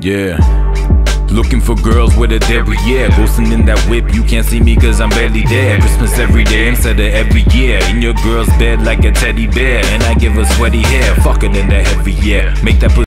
Yeah. Looking for girls with a debris, yeah. Ghosting in that whip, you can't see me cause I'm barely there. Christmas every day instead of every year. In your girl's bed like a teddy bear, and I give her sweaty hair. Fuck it in the heavy, yeah. Make that